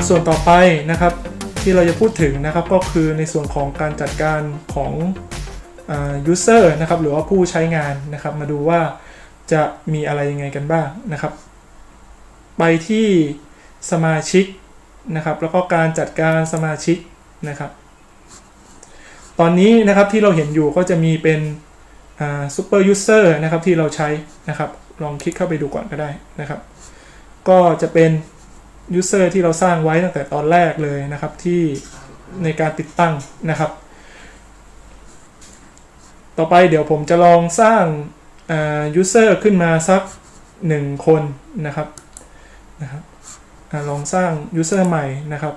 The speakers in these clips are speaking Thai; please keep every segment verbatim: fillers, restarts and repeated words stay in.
ส่วนต่อไปนะครับที่เราจะพูดถึงนะครับก็คือในส่วนของการจัดการของuser นะครับหรือว่าผู้ใช้งานนะครับมาดูว่าจะมีอะไรยังไงกันบ้างนะครับไปที่สมาชิกนะครับแล้วก็การจัดการสมาชิกนะครับตอนนี้นะครับที่เราเห็นอยู่ก็จะมีเป็นซูเปอร์ยูเซอร์นะครับที่เราใช้นะครับลองคลิกเข้าไปดูก่อนก็ได้นะครับก็จะเป็นยูเซอร์ที่เราสร้างไว้ตั้งแต่ตอนแรกเลยนะครับที่ในการติดตั้งนะครับต่อไปเดี๋ยวผมจะลองสร้างยูเซอร์ขึ้นมาสักหนึ่งคนนะครับนะครับลองสร้างยูเซอร์ใหม่นะครับ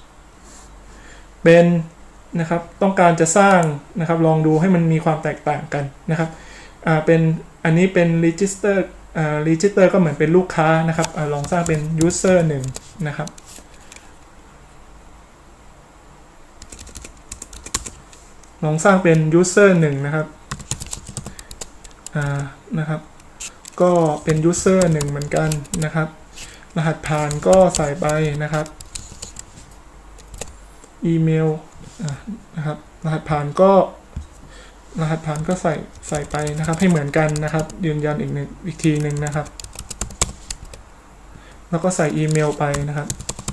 เป็นนะครับต้องการจะสร้างนะครับลองดูให้มันมีความแตกต่างกันนะครับอ่าเป็นอันนี้เป็น register อ่า register ก็เหมือนเป็นลูกค้านะครับอ่าลองสร้างเป็น user หนึ่งนะครับลองสร้างเป็น user หนึ่งนะครับอ่านะครับก็เป็น user หนึ่งเหมือนกันนะครับรหัสผ่านก็ใส่ไปนะครับอีเมลนะครับรหัสผ่านก็รหัสผ่านก็ใส่ใส่ไปนะครับให้เหมือนกันนะครับยืนยันอีกหนึ่งอีกทีหนึ่งนะครับแล้วก็ใส่อีเมลไปนะครับ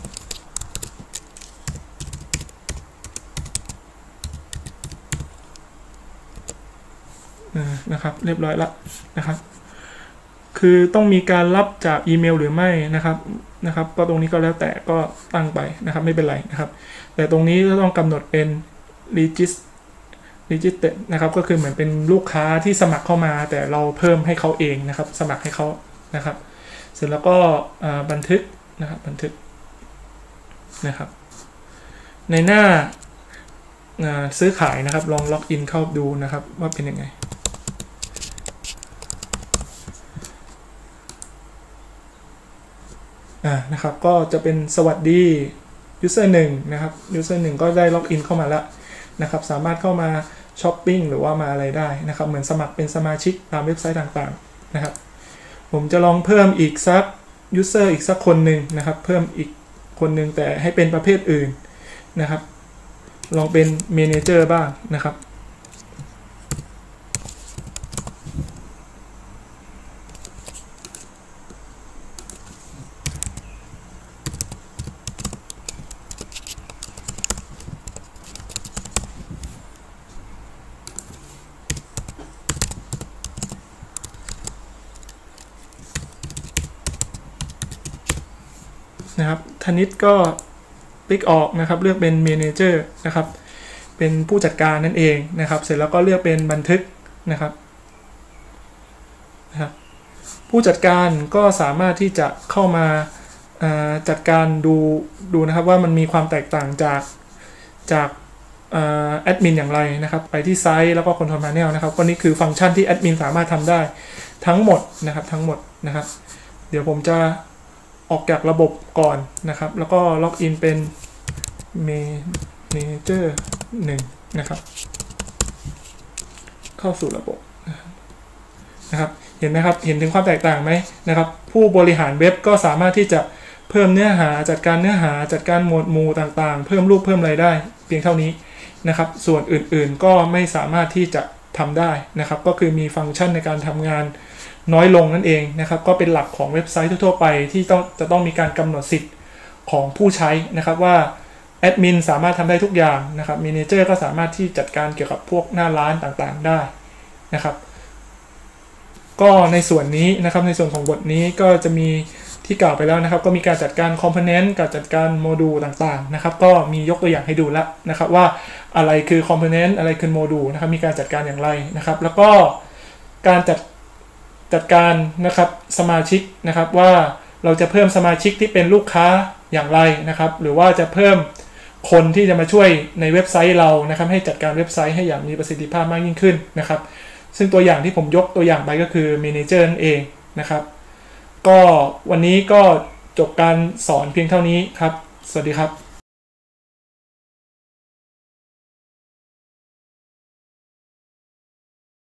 นะครับเรียบร้อยละนะครับคือต้องมีการรับจากอีเมลหรือไม่นะครับนะครับก็ตรงนี้ก็แล้วแต่ก็ตั้งไปนะครับไม่เป็นไรนะครับแต่ตรงนี้ก็ต้องกำหนดเป็น regist register นะครับก็คือเหมือนเป็นลูกค้าที่สมัครเข้ามาแต่เราเพิ่มให้เขาเองนะครับสมัครให้เขานะครับเสร็จแล้วก็บันทึกนะครับบันทึกนะครับในหน้าซื้อขายนะครับลองล็อกอินเข้าดูนะครับว่าเป็นยังไงอ่านะครับก็จะเป็นสวัสดี user หนึ่งนะครับ user หนึ่งก็ได้ล็อกอินเข้ามาแล้วนะครับสามารถเข้ามาช้อปปิ้งหรือว่ามาอะไรได้นะครับเหมือนสมัครเป็นสมาชิกตามเว็บไซต์ต่างๆนะครับผมจะลองเพิ่มอีกสัก user อีกสักคนหนึ่งนะครับเพิ่มอีกคนหนึ่งแต่ให้เป็นประเภทอื่นนะครับลองเป็น manager บ้างนะครับนะครับธนิตก็คลิกออกนะครับเลือกเป็น Manager นะครับเป็นผู้จัดการนั่นเองนะครับเสร็จแล้วก็เลือกเป็นบันทึกนะครับนะครับผู้จัดการก็สามารถที่จะเข้ามาจัดการดูดูนะครับว่ามันมีความแตกต่างจากจากแอดมินอย่างไรนะครับไปที่ไซต์แล้วก็ Control Panel นะครับก็นี่คือฟังก์ชันที่แอดมินสามารถทำได้ทั้งหมดนะครับทั้งหมดนะครับเดี๋ยวผมจะออกจากระบบก่อนนะครับแล้วก็ล็อกอินเป็น Manager หนึ่งนะครับเข้าสู่ระบบนะครับเห็นไหมครับเห็นถึงความแตกต่างไหมนะครับผู้บริหารเว็บก็สามารถที่จะเพิ่มเนื้อหาจัดการเนื้อหาจัดการหมวดหมู่ต่างๆเพิ่มรูปเพิ่มอะไรได้เพียงเท่านี้นะครับส่วนอื่นๆก็ไม่สามารถที่จะทำได้นะครับก็คือมีฟังก์ชันในการทำงานน้อยลงนั่นเองนะครับก็เป็นหลักของเว็บไซต์ทั่วไปที่ต้องจะต้องมีการกำหนดสิทธิ์ของผู้ใช้นะครับว่าแอดมินสามารถทำได้ทุกอย่างนะครับเมเนเจอร์ก็สามารถที่จัดการเกี่ยวกับพวกหน้าร้านต่างๆได้นะครับก็ในส่วนนี้นะครับในส่วนของบทนี้ก็จะมีที่กล่าวไปแล้วนะครับก็มีการจัดการคอมโพเนนต์การจัดการโมดูลต่างๆนะครับก็มียกตัวอย่างให้ดูแล้วนะครับว่าอะไรคือคอมโพเนนต์อะไรคือโมดูลนะครับมีการจัดการอย่างไรนะครับแล้วก็การจัดจัดการนะครับสมาชิกนะครับว่าเราจะเพิ่มสมาชิกที่เป็นลูกค้าอย่างไรนะครับหรือว่าจะเพิ่มคนที่จะมาช่วยในเว็บไซต์เรานะครับให้จัดการเว็บไซต์ให้อย่างมีประสิทธิภาพมากยิ่งขึ้นนะครับซึ่งตัวอย่างที่ผมยกตัวอย่างไปก็คือ Manager นั่นเองนะครับก็วันนี้ก็จบการสอนเพียงเท่านี้ครับสวัสดีครับ